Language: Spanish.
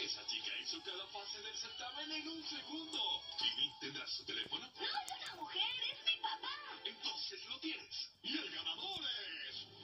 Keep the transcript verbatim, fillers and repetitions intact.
Esa chica hizo cada fase del certamen en un segundo. Jimmy, ¿tendrás su teléfono? No es una mujer, es mi papá. Entonces lo tienes. Y el ganador es...